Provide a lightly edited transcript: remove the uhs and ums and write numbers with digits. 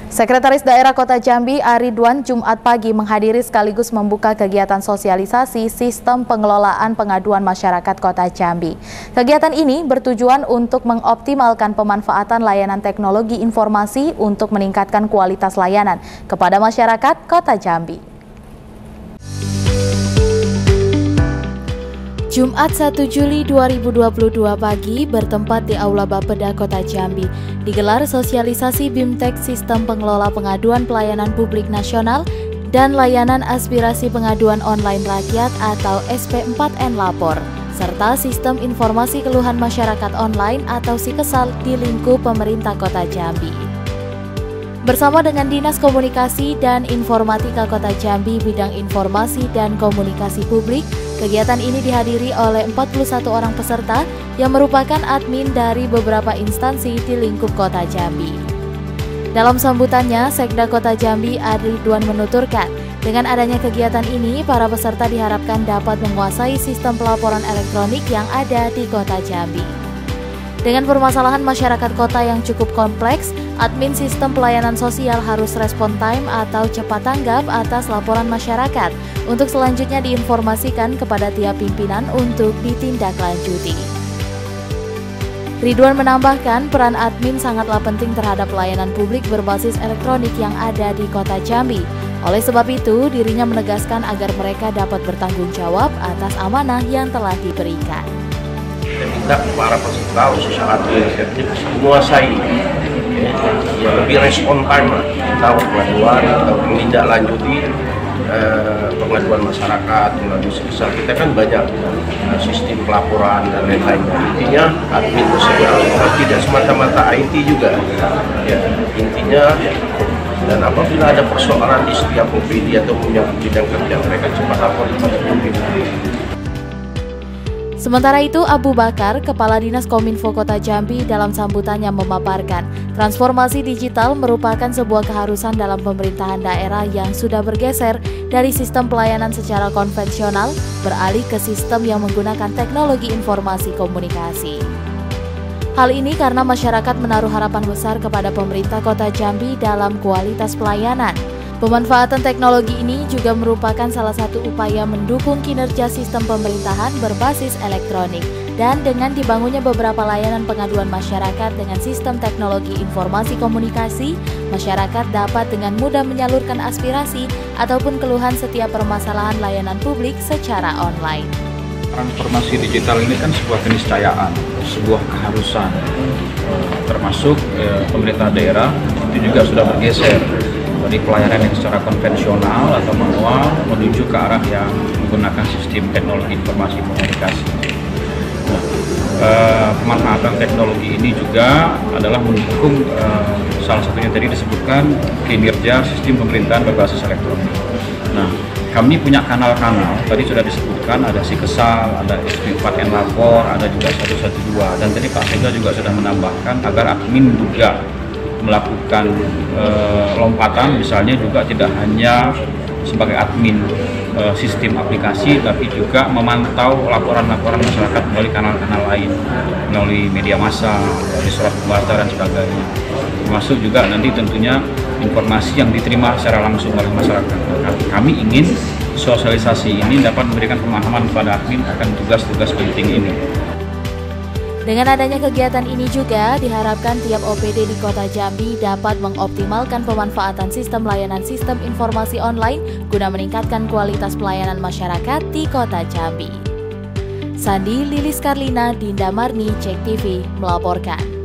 Sekretaris Daerah Kota Jambi, Aridwan, Jumat pagi menghadiri sekaligus membuka kegiatan sosialisasi sistem pengelolaan pengaduan masyarakat Kota Jambi. Kegiatan ini bertujuan untuk mengoptimalkan pemanfaatan layanan teknologi informasi untuk meningkatkan kualitas layanan kepada masyarakat Kota Jambi. Jumat 1 Juli 2022 pagi bertempat di Aula Bapeda Kota Jambi digelar sosialisasi BIMTEK Sistem Pengelola Pengaduan Pelayanan Publik Nasional dan Layanan Aspirasi Pengaduan Online Rakyat atau SP4N Lapor serta Sistem Informasi Keluhan Masyarakat Online atau SIKESAL di lingkup pemerintah Kota Jambi. Bersama dengan Dinas Komunikasi dan Informatika Kota Jambi bidang Informasi dan Komunikasi Publik, kegiatan ini dihadiri oleh 41 orang peserta yang merupakan admin dari beberapa instansi di lingkup Kota Jambi. Dalam sambutannya, Sekda Kota Jambi Aridwan menuturkan, dengan adanya kegiatan ini, para peserta diharapkan dapat menguasai sistem pelaporan elektronik yang ada di Kota Jambi. Dengan permasalahan masyarakat kota yang cukup kompleks, admin sistem pelayanan sosial harus respon time atau cepat tanggap atas laporan masyarakat untuk selanjutnya diinformasikan kepada tiap pimpinan untuk ditindaklanjuti. Ridwan menambahkan peran admin sangatlah penting terhadap pelayanan publik berbasis elektronik yang ada di Kota Jambi. Oleh sebab itu, dirinya menegaskan agar mereka dapat bertanggung jawab atas amanah yang telah diberikan. Kita minta para peserta khususnya admin menguasai lebih respon time atau pengaduan atau menindaklanjuti pengaduan masyarakat melalui SIKESAL. Kita kan banyak sistem pelaporan dan lain-lain. Intinya admin tersebut harus mengerti dan semata-mata IT juga. Ya, intinya dan apabila ada persoalan di setiap OPD atau punya bidang kerja mereka cepat lapor kepada pimpinan. Sementara itu, Abu Bakar, Kepala Dinas Kominfo Kota Jambi dalam sambutannya memaparkan, transformasi digital merupakan sebuah keharusan dalam pemerintahan daerah yang sudah bergeser dari sistem pelayanan secara konvensional beralih ke sistem yang menggunakan teknologi informasi komunikasi. Hal ini karena masyarakat menaruh harapan besar kepada pemerintah Kota Jambi dalam kualitas pelayanan. Pemanfaatan teknologi ini juga merupakan salah satu upaya mendukung kinerja sistem pemerintahan berbasis elektronik dan dengan dibangunnya beberapa layanan pengaduan masyarakat dengan sistem teknologi informasi komunikasi, masyarakat dapat dengan mudah menyalurkan aspirasi ataupun keluhan setiap permasalahan layanan publik secara online. Transformasi digital ini kan sebuah keniscayaan, sebuah keharusan, termasuk pemerintah daerah itu juga sudah bergeser dari pelayanan yang secara konvensional atau manual menuju ke arah yang menggunakan sistem teknologi informasi komunikasi. Pemanfaatan teknologi ini juga adalah mendukung salah satunya tadi disebutkan kinerja sistem pemerintahan berbasis elektronik. Nah, kami punya kanal-kanal, tadi sudah disebutkan ada SIKESAL, ada SP4N Lapor, ada juga 112, dan tadi Pak Sekda juga sudah menambahkan agar admin juga melakukan lompatan, misalnya juga tidak hanya sebagai admin sistem aplikasi, tapi juga memantau laporan-laporan masyarakat melalui kanal-kanal lain, melalui media massa, melalui surat pembaca dan sebagainya. Termasuk juga nanti tentunya informasi yang diterima secara langsung oleh masyarakat. Kami ingin sosialisasi ini dapat memberikan pemahaman kepada admin akan tugas-tugas penting ini. Dengan adanya kegiatan ini juga diharapkan tiap OPD di Kota Jambi dapat mengoptimalkan pemanfaatan sistem layanan sistem informasi online guna meningkatkan kualitas pelayanan masyarakat di Kota Jambi. Sandi Lilis Karlina, Dinda Marni, Cek TV melaporkan.